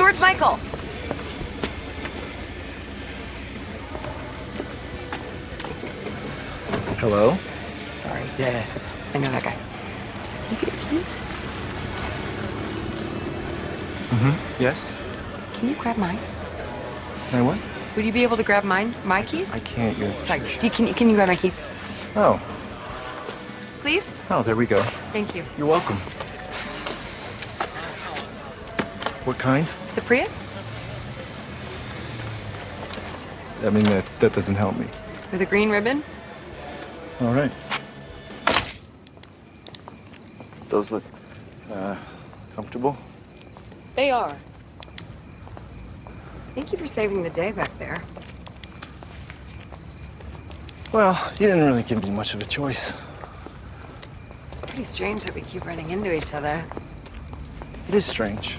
George Michael. Hello? Sorry. Yeah. I know that guy. Can you get your keys? Mm-hmm. Yes? Can you grab mine? My what? Would you be able to grab mine? My keys? I can't. You're... Sorry. Can you grab my keys? Oh. Please? Oh, there we go. Thank you. You're welcome. What kind? It's a Prius? I mean, that doesn't help me. With a green ribbon? All right. Those look, comfortable? They are. Thank you for saving the day back there. Well, you didn't really give me much of a choice. It's pretty strange that we keep running into each other. It is strange.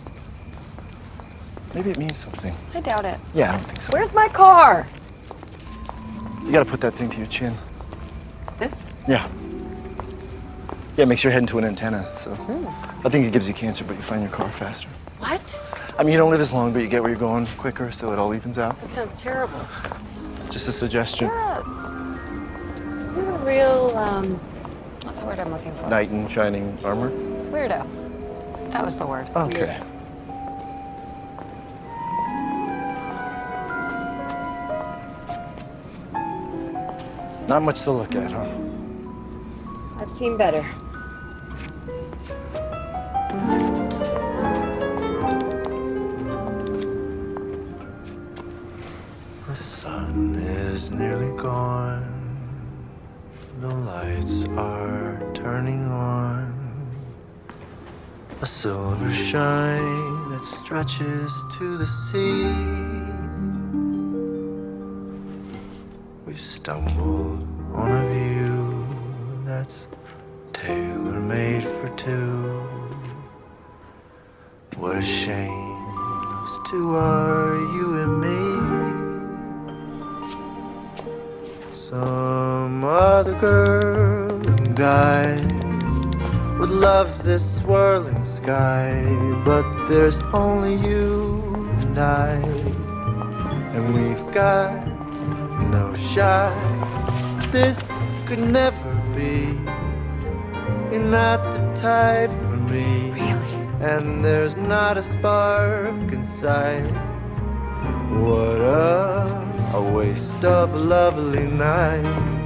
Maybe it means something. I doubt it. Yeah, I don't think so. Where's my car? You gotta put that thing to your chin. This? Yeah. Yeah, it makes your head into an antenna, so... Ooh. I think it gives you cancer, but you find your car faster. What? I mean, you don't live as long, but you get where you're going quicker, so it all evens out. That sounds terrible. Just a suggestion. You're a real, what's the word I'm looking for? Knight in shining armor? Weirdo. That was the word. Okay. Weirdo. Not much to look at, huh? I've seen better. The sun is nearly gone. The lights are turning on. A silver shine that stretches to the sea. We stumbled on a view that's tailor-made for two. What a shame, those two are you and me. Some other girl and guy would love this swirling sky, but there's only you and I, and we've got no shot. This could never be. You're not the type for me. Really? And there's not a spark inside. What a waste of a lovely night.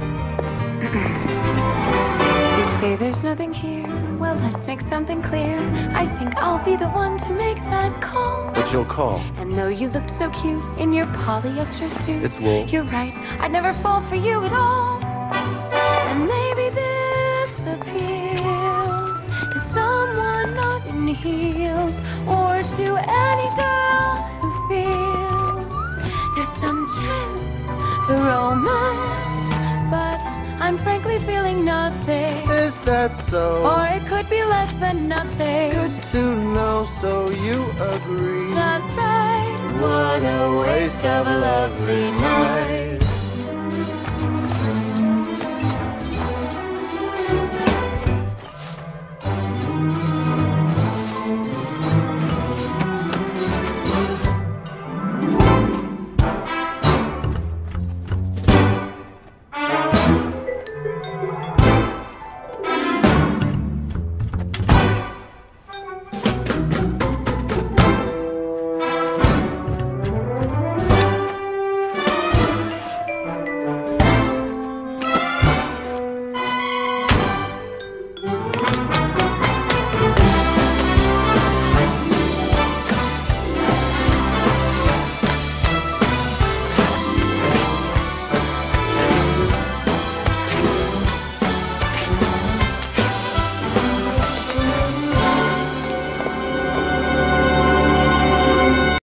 You say there's nothing here. Well, let's make something clear. I think I'll be the one to make that call. But you'll call. And though you look so cute in your polyester suit, It's wool. You're right, I'd never fall for you at all. And maybe this appeals to someone not in heels, or to any girl who feels there's some chance for romance, but I'm frankly feeling nothing. Is that so? Or it could be less than nothing. Good to know, so you agree. That's right. What a waste of a lovely night.